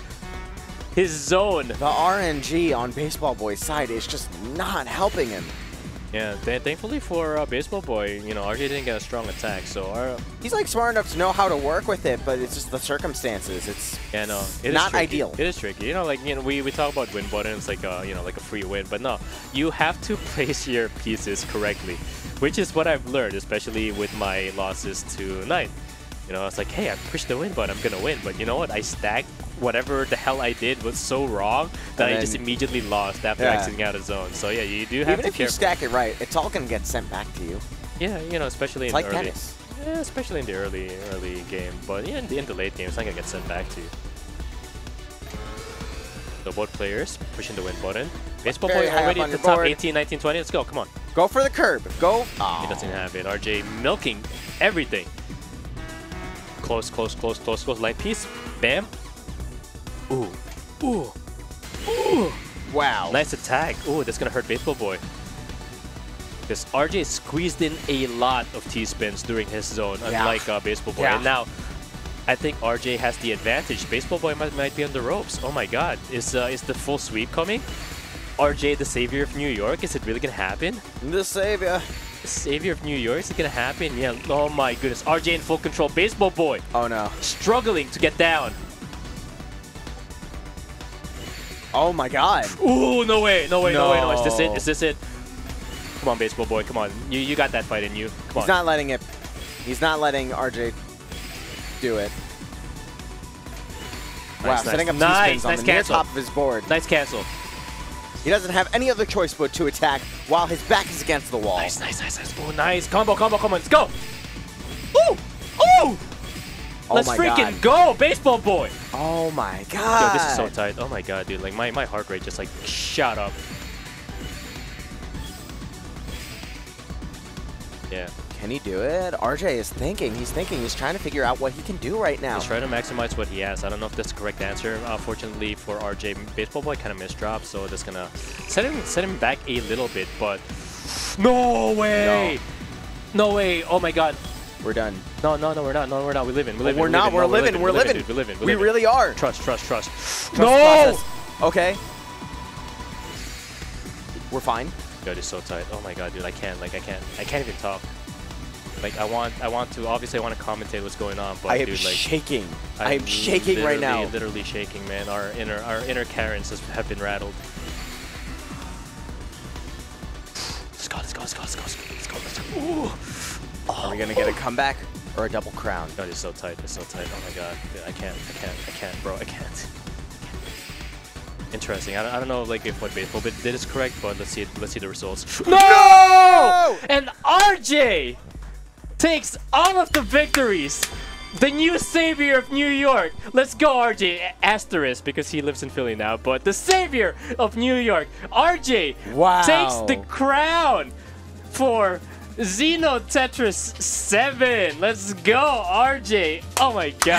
his zone. The R N G on Baseball Boy's side is just not helping him. Yeah, th thankfully for uh, Baseball Boy, you know, R J didn't get a strong attack, so our, he's like smart enough to know how to work with it, but it's just the circumstances. It's yeah, no, it not is tricky. ideal. It is tricky. You know, like you know, we we talk about win button, it's like a you know like a free win, but no, you have to place your pieces correctly, which is what I've learned, especially with my losses to Knight. You know, it's like, hey, I pushed the win button, I'm gonna win, but you know what? I stacked whatever the hell I did was so wrong that and I just immediately lost after yeah. exiting out of zone. So yeah, you do have Even to if careful. you stack it right, it's all gonna get sent back to you. Yeah, you know, especially It's in like the early, tennis. yeah, especially in the early early game. But yeah, in the, in the late game, it's not gonna get sent back to you. So both players pushing the win button. Baseball Very Boy high already up at on the your top, board. eighteen, nineteen, twenty. Let's go, come on. Go for the curb. Go. He doesn't have it. R J milking everything. Close, close, close, close, close. Light piece. Bam. Ooh. Ooh. Ooh. Wow. Nice attack. Ooh, that's gonna hurt Baseball Boy. Because R J squeezed in a lot of T-spins during his zone, Yeah. unlike uh, Baseball Boy. Yeah. And now, I think R J has the advantage. Baseball Boy might, might be on the ropes. Oh my God. Is, uh, is the full sweep coming? R J, the savior of New York? Is it really gonna happen? The savior. The savior of New York? Is it gonna happen? Yeah. Oh my goodness. R J in full control. Baseball Boy Oh no. struggling to get down. Oh my God. Ooh, no way. No way, no, way, no. Is this it? No. Is this it? Come on, Baseball Boy. Come on. You you got that fight in you. Come He's on. not letting it. He's not letting R J do it. Nice, Wow, nice. setting up Nice, T-spins on nice the near cancel. top of his board. Nice cancel. He doesn't have any other choice but to attack while his back is against the wall. Nice, nice, nice, nice. Oh, nice. Combo, combo, combo. Let's go. Ooh! Ooh! Oh Let's my freaking God. go, Baseball Boy. Oh my Yo, God. this is so tight. Oh my God, dude. Like, my, my heart rate just, like, shot up. Yeah. Can he do it? R J is thinking. He's thinking. He's trying to figure out what he can do right now. He's trying to maximize what he has. I don't know if that's the correct answer. Uh, fortunately for R J, Baseball Boy kind of misdropped, so that's gonna set him set him back a little bit. But no way, no, no way! Oh my God! We're done. No, no, no, we're not. No, we're not. We live in. We live we're in. not. We're No, living. We're living. dude. We live in. We We live in. really are. Trust, trust, trust. Trust No! process. Okay. We're fine. God, it's so tight. Oh my God, dude! I can't. Like, I can't. I can't even talk. Like, I want. I want to. Obviously, I want to commentate what's going on. But I am dude, like, shaking. I I'm am shaking right now. literally- Literally shaking, man. Our inner, our inner Karens has, have been rattled. Let's go, let's go, let's go, let's go, let's go, let's go. Ooh. Oh, Are we gonna get a comeback or a double crown? God, it's so tight. It's so tight. Oh my God, dude, I can't, I can't, I can't, bro, I can't. Interesting. I don't, I don't know, like, if what Baseball Bit did is correct, but let's see. Let's see the results. No! And R J takes all of the victories. The new savior of New York. Let's go, R J. Asterisk, because he lives in Philly now. But the savior of New York, R J, Wow. takes the crown for Xeno Tetris seven. Let's go, R J. Oh my God.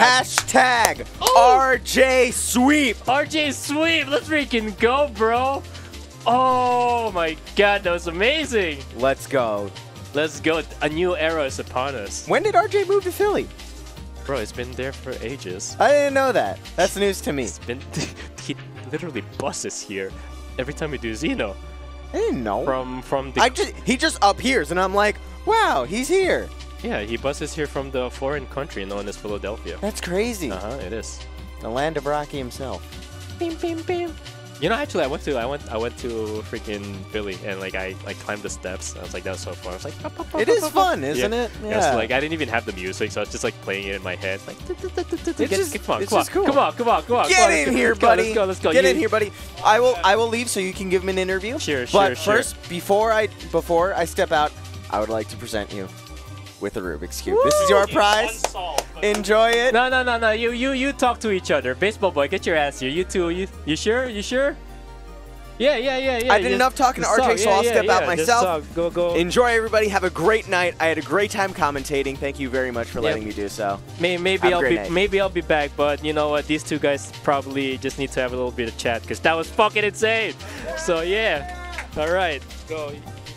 Hashtag Oh. R J sweep. R J sweep. Let's freaking go, bro. Oh my god, that was amazing! Let's go. Let's go. A new era is upon us. When did R J move to Philly? Bro, it's been there for ages. I didn't know that. That's news to me. It's been he literally buses here every time we do Xeno. I didn't know. From from the I just he just appears and I'm like, wow, he's here. Yeah, he buses here from the foreign country known as Philadelphia. That's crazy. Uh huh. It is. The land of Rocky himself. Bim, bim, bim. You know, actually, I went to I went I went to freaking Philly and like I like climbed the steps. I was like, that was so fun. I was like, pop, pop, pop, It pop, is pop, fun, pop. isn't yeah. it? Yeah. So, like I didn't even have the music, so I was just like playing it in my head. Like, It's get, just- come on, it's come on, just cool. come on, come on, come on, Get come on, in let's here, go, buddy. Let's go, let's go. Get You- in here, buddy. I will I will leave so you can give him an interview. Sure, But sure, sure. first, before I before I step out, I would like to present you with a Rubik's Cube. This is your prize. Enjoy it. No, no, no, no. You, you, you talk to each other. Baseball boy, get your ass here. You two, you, you sure? You sure? Yeah, yeah, yeah, yeah. I did just- enough talking to just R J, talk. so Yeah, I'll yeah, step out yeah, just myself. talk. Go, go. Enjoy, everybody. Have a great night. I had a great time commentating. Thank you very much for Yep. letting me do so. May, maybe Have a I'll great be night. maybe I'll be back, but you know what? These two guys probably just need to have a little bit of chat because that was fucking insane. So yeah, all right, go.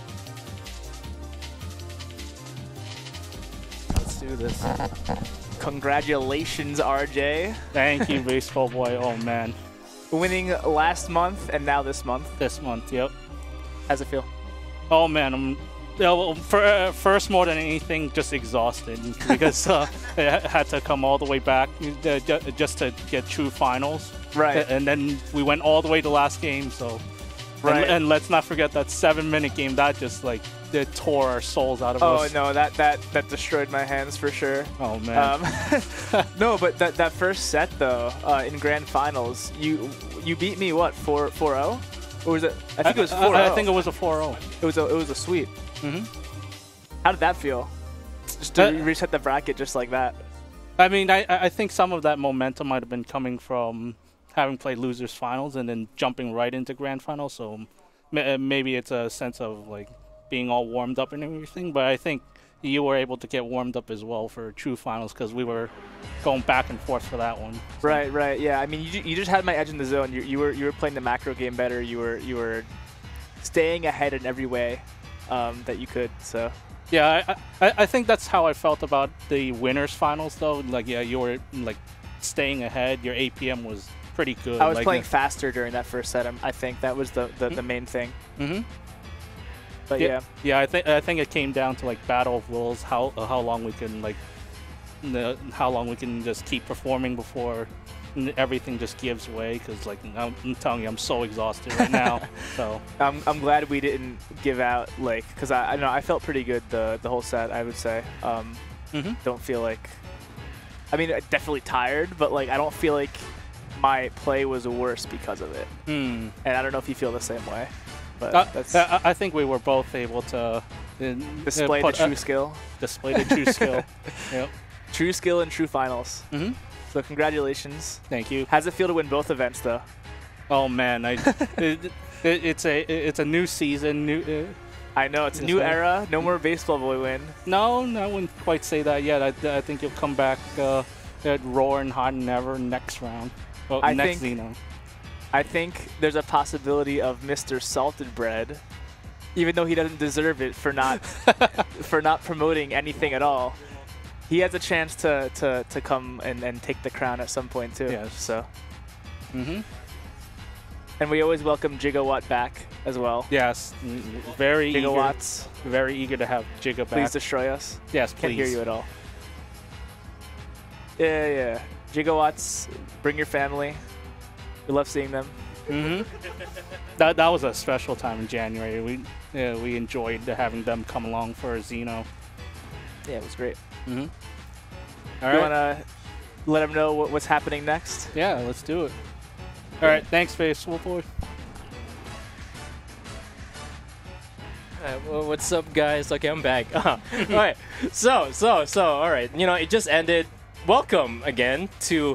Let's do this. Congratulations, R J. Thank you, baseball boy. Oh man, Winning last month and now this month. this month, yep. How's it feel? Oh man, I'm yeah, well, for, uh, first more than anything, just exhausted because uh, I had to come all the way back uh, ju- just to get true finals. Right. And then we went all the way to last game. So, Right. And, and let's not forget that seven-minute game that just like it tore our souls out of Oh us. no, that that that destroyed my hands for sure. Oh man. Um, no, but that that first set though, uh, in grand finals, you you beat me what four four zero, or was it? I think it was four I, zero. I think it was a four oh. it was a it was a sweep. hmm How did that feel? Just to Uh, re- reset the bracket just like that. I mean, I I think some of that momentum might have been coming from having played losers finals and then jumping right into grand finals. So ma- maybe it's a sense of like being all warmed up and everything. But I think you were able to get warmed up as well for true finals because we were going back and forth for that one. So- Right, right, yeah. I mean, you, ju- you just had my edge in the zone. You, you were you were playing the macro game better. You were you were staying ahead in every way um, that you could. So Yeah, I, I I think that's how I felt about the winners finals though. Like yeah, you were like staying ahead. Your A P M was pretty good. I was like, playing faster during that first set. I'm, I think that was the the, the main thing. Mm-hmm. But yeah. yeah, yeah. I think I think it came down to like battle of wills. How uh, how long we can like, the, how long we can just keep performing before n- everything just gives way. Because like I'm, I'm telling you, I'm so exhausted right now. So I'm, I'm glad we didn't give out like because I I know I felt pretty good the the whole set. I would say um, mm-hmm. don't feel like I mean definitely tired, but like I don't feel like my play was worse because of it. Hmm. And I don't know if you feel the same way, but Uh, that's I, I think we were both able to uh, display put, the true uh, skill, display the true skill. Yep. true skill in true finals. Mm-hmm. So congratulations. Thank you. How's it feel to win both events though? Oh man, I it, it, it's a it's a new season. New. Uh, I know it's a Yes, new sir. era. No more baseball boy win. No, no, I wouldn't quite say that yet. I, I think you'll come back uh, at roaring hot and ever next round. Well, I next think- Xeno. I think there's a possibility of Mister Salted Bread, even though he doesn't deserve it for not for not promoting anything at all. He has a chance to to, to come and, and take the crown at some point too. Yes. So Mm-hmm. and we always welcome Gigawatt back as well. Yes, mm, very Gigawatts, eager, very eager to have Giga please back. destroy us. Yes, Can't please. hear you at all. Yeah, yeah. Gigawatts, bring your family. We love seeing them. Mm-hmm. That that was a special time in January. We yeah, we enjoyed having them come along for a Xeno. Yeah, it was great. Mm-hmm. All you right. wanna let them know what, what's happening next? Yeah, let's do it. All right, thanks, Baseball Boy. Alright, well, what's up, guys? Okay, I'm back. Uh, all right. So, so, so, all right. You know, it just ended. Welcome again to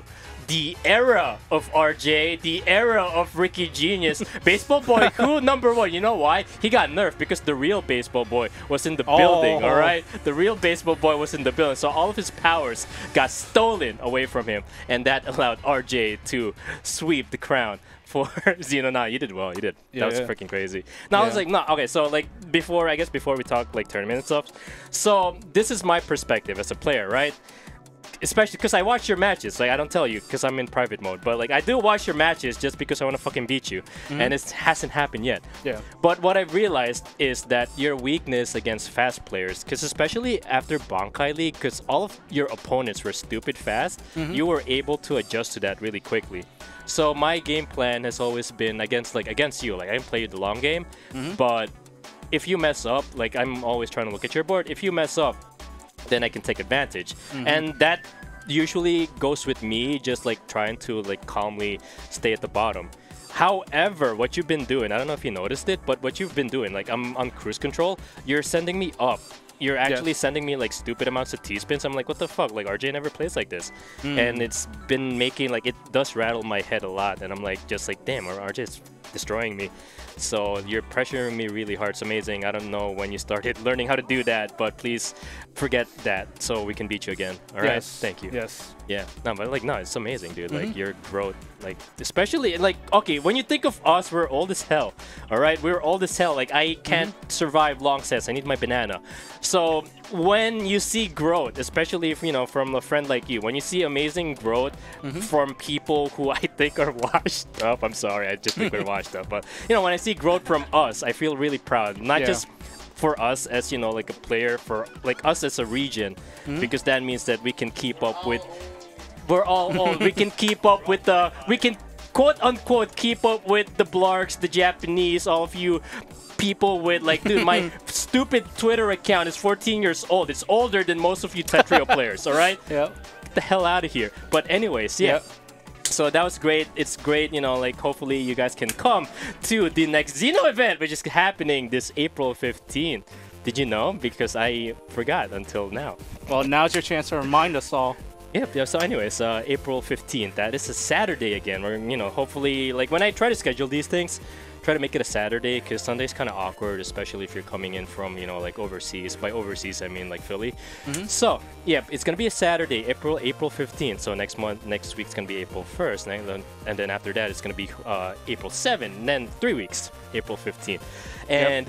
the era of R J, the era of Ricky Genius. Baseball Boy, who number one? You know why? He got nerfed because the real Baseball Boy was in the Oh. building, all right? The real Baseball Boy was in the building, so all of his powers got stolen away from him, and that allowed R J to sweep the crown for Xeno. Nah, you did well. You did. Yeah, that was yeah. freaking crazy. Now I was Yeah. like, no, okay. So like before, I guess before we talk like tournament and stuff. So this is my perspective as a player, right? Especially because I watch your matches. Like I don't tell you because I'm in private mode, but like I do watch your matches just because I want to fucking beat you, Mm-hmm. and it hasn't happened yet. Yeah. But what I've realized is that your weakness against fast players, because especially after Bankai League, because all of your opponents were stupid fast, Mm-hmm. you were able to adjust to that really quickly. So my game plan has always been against like against you. Like I can play the long game, Mm-hmm. but if you mess up, like I'm always trying to look at your board. If you mess up, then I can take advantage. Mm-hmm. And that usually goes with me just like trying to like calmly stay at the bottom. However, what you've been doing, I don't know if you noticed it, but what you've been doing, like I'm on cruise control, you're sending me up. You're actually Yes. sending me like stupid amounts of T-spins. I'm like, what the fuck? Like R J never plays like this. Mm. And it's been making like, it does rattle my head a lot. And I'm like, just like, damn, R J is destroying me. So you're pressuring me really hard. It's amazing. I don't know when you started learning how to do that, but please forget that so we can beat you again. All right? Yes. Thank you. Yes. Yeah. No, but like, no, it's amazing, dude. Like Mhm. your growth, like, especially like, okay, when you think of us, we're old as hell. All right. We're old as hell. Like I can't survive long sets. I need my banana. So when you see growth, especially if, you know, from a friend like you, when you see amazing growth from people who I think are washed up, I'm sorry, I just think we're washed up. But, you know, when I see growth from us, I feel really proud. Not Yeah. just for us as, you know, like a player, for like us as a region, because that means that we can keep up with, we're all old, we can keep up with the, we can quote unquote keep up with the Blarks, the Japanese, all of you people with like, dude, my stupid Twitter account is fourteen years old. It's older than most of you Tetrio players, all right? Yep. Get the hell out of here. But anyways, yeah. Yep. So that was great. It's great, you know, like hopefully you guys can come to the next Xeno event, which is happening this April fifteenth. Did you know? Because I forgot until now. Well, now's your chance to remind us all. Yep, yeah, so anyways, uh, April fifteenth, that is a Saturday again. We're, you know, hopefully, like when I try to schedule these things, try to make it a Saturday because Sunday's kind of awkward, especially if you're coming in from, you know, like overseas. By overseas, I mean like Philly. So, yeah, it's going to be a Saturday, April April fifteenth. So next month, next week's going to be April first. And then, and then after that, it's going to be uh, April seventh. And then three weeks, April fifteenth. And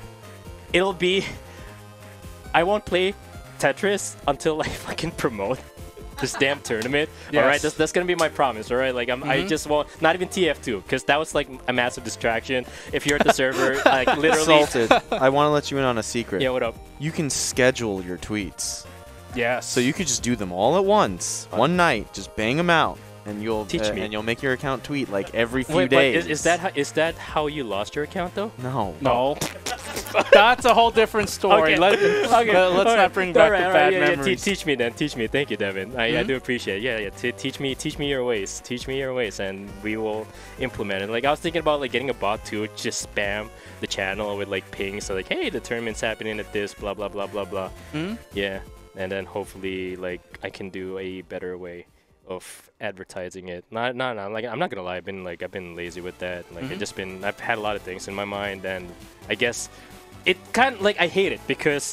it'll be, I won't play Tetris until I fucking promote this damn tournament. Yes. All right, that's, that's gonna be my promise. All right, like I'm, I Mhm. just won't, not even T F two, because that was like a massive distraction. If you're at the server, like literally. Salted, I want to let you in on a secret. Yeah, what up? You can schedule your tweets. Yes. So you could just do them all at once, one night, just bang them out, and you'll Teach uh, me. and you'll make your account tweet like every few Wait, but days. is, is that how, is that how you lost your account though? no? No. That's a whole different story. Okay. Let, Okay. us All right. not bring back All right, the all bad right, yeah, yeah. Te- memories. teach me then. Teach me. Thank you, Devin. I, I Mhm. do appreciate it. Yeah, yeah. T- teach me. Teach me your ways. Teach me your ways, and we will implement it. Like I was thinking about like getting a bot to just spam the channel with like pings, so like, hey, the tournament's happening at this, blah blah blah blah blah. Mhm. Yeah, and then hopefully like I can do a better way of advertising it. Not, not, not like I'm not gonna lie. I've been like I've been lazy with that. Like Mhm. I just been I've had a lot of things in my mind, and I guess it kind of like I hate it because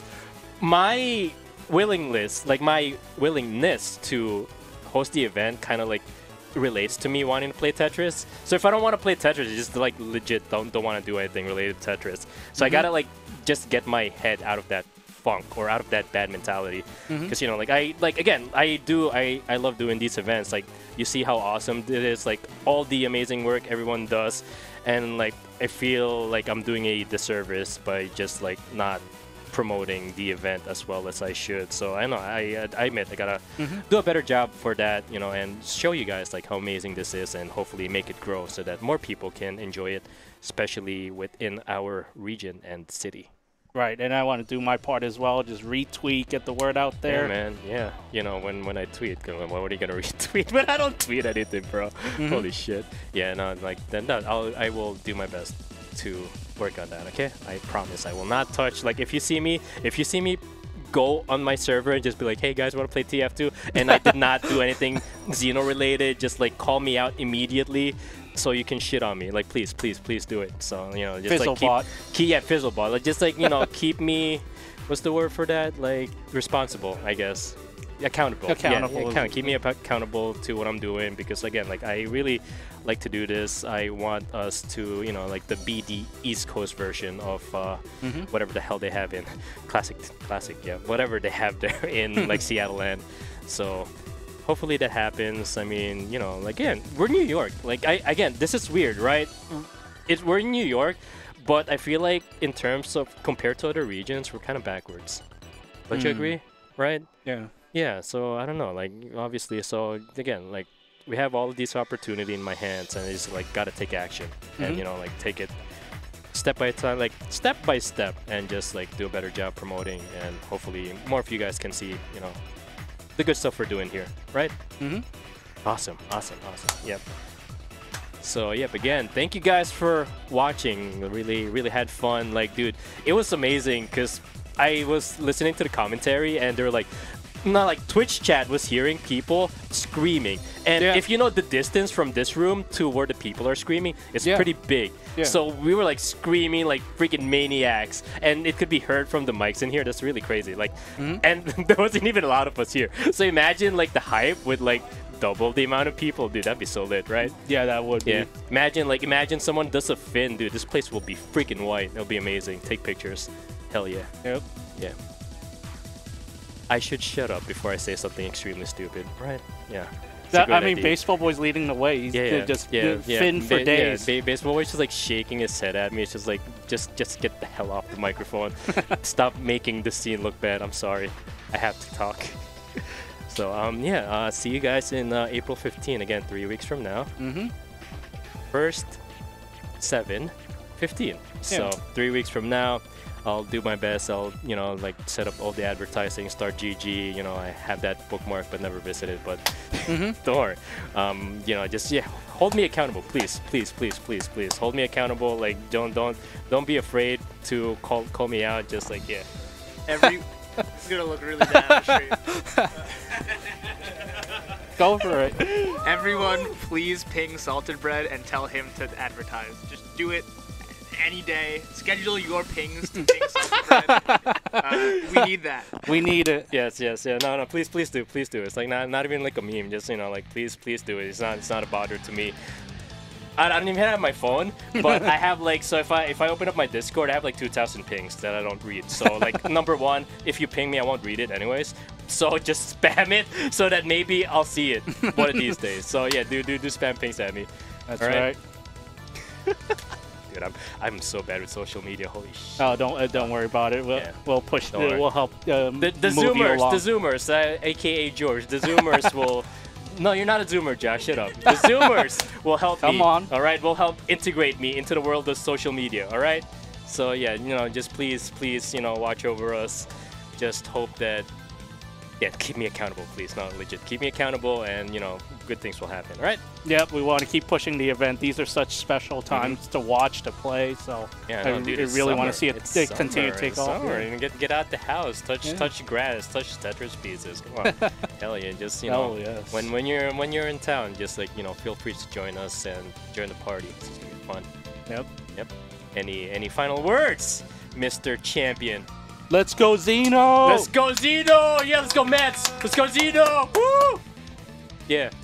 my willingness, like my willingness to host the event, kind of like relates to me wanting to play Tetris. So if I don't want to play Tetris, I just like legit don't don't want to do anything related to Tetris. So I Mhm. gotta like just get my head out of that funk or out of that bad mentality. Mhm. Because you know, like I like again, I do I I love doing these events. Like you see how awesome it is, like all the amazing work everyone does, and like I feel like I'm doing a disservice by just like not promoting the event as well as I should. So I know I I admit I gotta Mhm. do a better job for that, you know, and show you guys like how amazing this is, and hopefully make it grow so that more people can enjoy it, especially within our region and city. Right, and I want to do my part as well. Just retweet, get the word out there. Yeah, man. Yeah. You know, when when I tweet, going, what are you gonna retweet? But I don't tweet anything, bro. Mhm. Holy shit. Yeah. No. Like then, no, I'll I will do my best to work on that. Okay. I promise. I will not touch. Like if you see me, if you see me go on my server and just be like, hey guys, want to play T F two? And I did not do anything Xeno related. Just like call me out immediately, so you can shit on me. Like please, please, please do it. So you know, just like keep, Fizzlebot. keep yeah, Fizzlebot. Like just like you know, keep me. What's the word for that? Like responsible, I guess. Accountable. Accountable. Yeah, account- keep me ap- accountable to what I'm doing, because again, like I really like to do this. I want us to, you know, like the B D East Coast version of uh, Mm-hmm. whatever the hell they have in classic, classic, yeah, whatever they have there in like Seattle land. So hopefully that happens. I mean, you know, like again, we're New York. Like I again, this is weird, right? It we're in New York, but I feel like in terms of compared to other regions, we're kind of backwards. Don't you Mm. agree? Right? Yeah. Yeah, so I don't know, like obviously, so again, like we have all of these opportunity in my hands, and I just like gotta take action, and Mhm. you know, like take it step by time, like step by step, and just like do a better job promoting, and hopefully more of you guys can see, you know, the good stuff we're doing here, right? Mm-hmm. Awesome, awesome, awesome. Yep. So yep, again, thank you guys for watching. Really, really had fun. Like, dude, it was amazing because I was listening to the commentary, and they were like. Not like Twitch chat was hearing people screaming, and Yeah. if you know the distance from this room to where the people are screaming, it's Yeah. pretty big. Yeah. So we were like screaming like freaking maniacs, and it could be heard from the mics in here. That's really crazy. Like, Mhm. and there wasn't even a lot of us here. So imagine like the hype with like double the amount of people, dude. That'd be so lit, right? Yeah, that would Yeah. be. Imagine like imagine someone does a fin, dude. This place will be freaking white. It'll be amazing. Take pictures. Hell yeah. Yep. Yeah. I should shut up before I say something extremely stupid, right? Yeah. It's a That, I great mean, idea. Baseball Boy's leading the way. He's Yeah, uh, yeah, just yeah, uh, yeah. fin for Ba- days. Yeah, ba- baseball boy's just like shaking his head at me. It's just like, just, just get the hell off the microphone. Stop making the scene look bad. I'm sorry. I have to talk. So, um, yeah. Uh, see you guys in uh, April fifteenth. Again, three weeks from now. Mm-hmm. First, seven, fifteen. So Yeah. three weeks from now. I'll do my best. I'll, you know, like set up all the advertising, start G G. You know, I have that bookmark but never visited. But Mm-hmm. don't worry. Um, you know, just yeah, hold me accountable, please, please, please, please, please. Hold me accountable. Like, don't, don't, don't be afraid to call, call me out. Just like yeah. Every it's gonna look really bad on the stream. Go for it. Everyone, please ping Salted Bread and tell him to advertise. Just do it any day. Schedule your pings to ping Salted Bread. Uh, we need that. We need it. Yes, yes, yeah. No, no. Please, please do, please do. It's like not, not even like a meme. Just you know, like please, please do it. It's not, it's not a bother to me. I, I don't even have my phone, but I have like so if I if I open up my Discord, I have like two thousand pings that I don't read. So like number one, if you ping me, I won't read it anyways. So just spam it so that maybe I'll see it one of these days. So yeah, do do do spam pings at me. That's All right. right. Dude, I'm I'm so bad with social media. Holy shit. Oh, don't uh, don't worry about it. We'll Yeah. we'll push. Don't Uh, worry. we'll help. Um, The, the move you Zoomers, along. the Zoomers, uh, aka George, the Zoomers will. No, you're not a Zoomer, Josh. Shut up. The Zoomers will help Come me. on. All right, will help integrate me into the world of social media. All right. So yeah, you know, just please, please, you know, watch over us. Just hope that. Yeah, keep me accountable, please. No, legit. Keep me accountable, and you know, good things will happen. All right. Yep, we want to keep pushing the event. These are such special times to watch, to play. So Mm-hmm. Yeah, I, no, dude, I it's really want summer. to see it It's they continue to summer. take It's off. Summer. Yeah. And get get out the house, touch Yeah. touch grass, touch Tetris pieces. Come on, hell yeah! Just you know, Hell yes. when when you're when you're in town, just like you know, feel free to join us and join the party. It's gonna be fun. Yep. Yep. Any any final words, Mister Champion? Let's go, Xeno! Let's go Xeno! Yeah, let's go Mets! Let's go Xeno! Woo! Yeah.